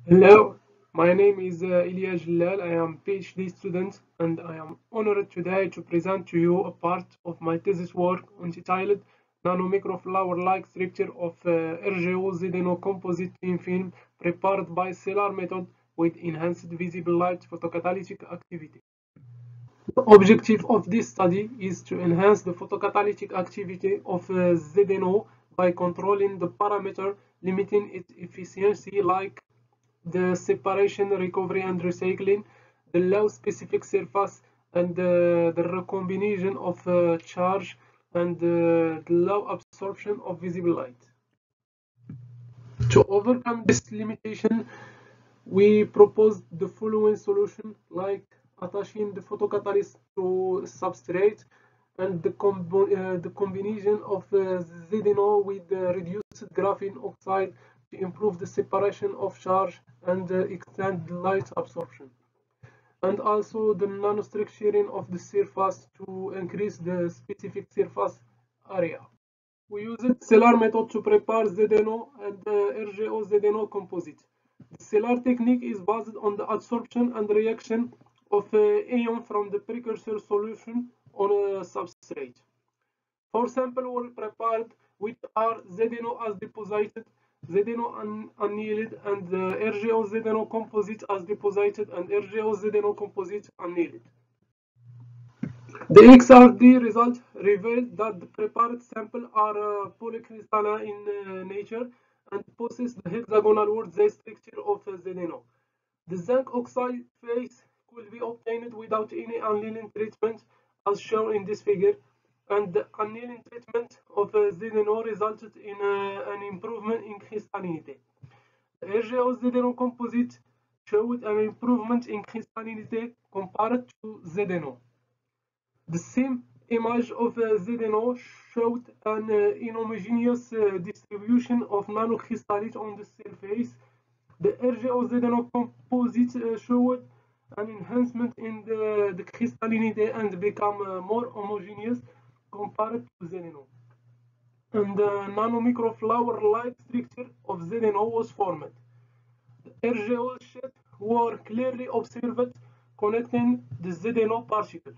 Hello, my name is Ilya Jillal. I am PhD student and I am honored today to present to you a part of my thesis work entitled Nanomicroflower-like structure of RGO ZNO composite thin film prepared by cellular method with enhanced visible light photocatalytic activity. The objective of this study is to enhance the photocatalytic activity of ZNO by controlling the parameter limiting its efficiency like the separation, recovery, and recycling, the low specific surface, and the recombination of charge, and the low absorption of visible light. To overcome this limitation, we proposed the following solution, like attaching the photocatalyst to substrate and the combination of ZNO with reduced graphene oxide to improve the separation of charge and extend light absorption. And also the nanostructuring of the surface to increase the specific surface area. We used cellular method to prepare ZNO and RGO ZNO composite. The cellular technique is based on the adsorption and reaction of ion from the precursor solution on a substrate. 4 samples were prepared, which are ZNO as deposited, ZNO annealed, and RGO ZNO composite as deposited, and RGO ZNO composite annealed. The XRD result revealed that the prepared samples are polycrystalline in nature and possess the hexagonal Wurtzite structure of ZNO. The zinc oxide phase could be obtained without any annealing treatment, as shown in this figure, and the annealing treatment of ZNO resulted in an improvement in crystallinity. The RGO ZNO composite showed an improvement in crystallinity compared to ZNO. The same image of ZNO showed an inhomogeneous distribution of nanocrystallite on the surface. The RGO ZNO composite showed an enhancement in the crystallinity and become more homogeneous compared to ZNO. And the nanomicroflower-like structure of ZNO was formed. The RGO sheets were clearly observed connecting the ZNO particle.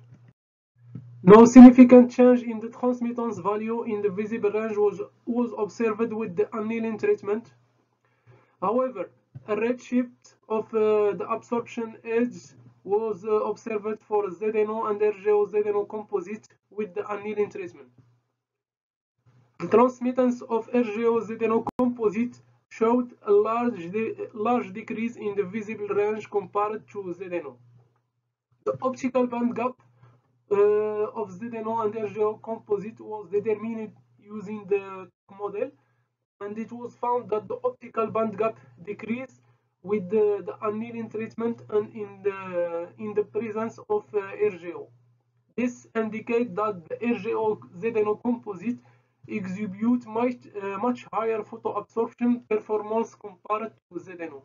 No significant change in the transmittance value in the visible range was observed with the annealing treatment. However, a redshift of the absorption edge was observed for ZNO and RGO ZNO composite with the annealing treatment. The transmittance of RGO ZNO composite showed a large decrease in the visible range compared to ZNO. The optical band gap of ZNO and RGO composite was determined using the model, and it was found that the optical band gap decreased with the annealing treatment and in the presence of RGO. This indicates that the RGO ZNO composite exhibits much higher photoabsorption performance compared to ZNO.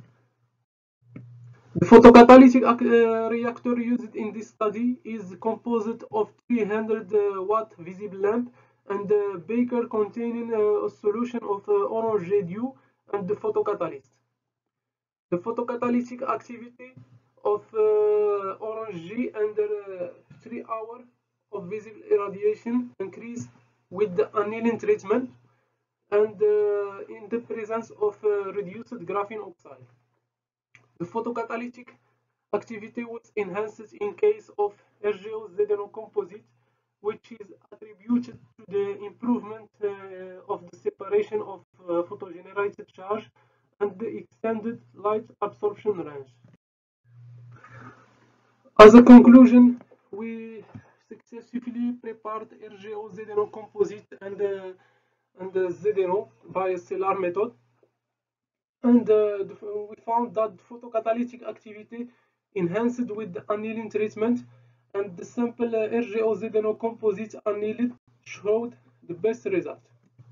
The photocatalytic reactor used in this study is composed of 300-watt visible lamp and a beaker containing a solution of orange dew and the photocatalyst. The photocatalytic activity of orange G under 3 hours of visible irradiation increased with the annealing treatment and in the presence of reduced graphene oxide. The photocatalytic activity was enhanced in case of RGO ZNO composite, which is attributed to the improvement of the separation of photogenerated charge and the extended light absorption range. As a conclusion, we successfully prepared RGO ZNO composite and ZNO by a cellular method. And we found that photocatalytic activity enhanced with the annealing treatment, and the simple RGO ZNO composite annealed showed the best result.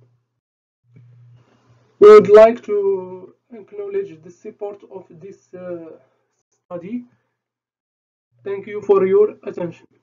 We would like to acknowledge the support of this study. Thank you for your attention.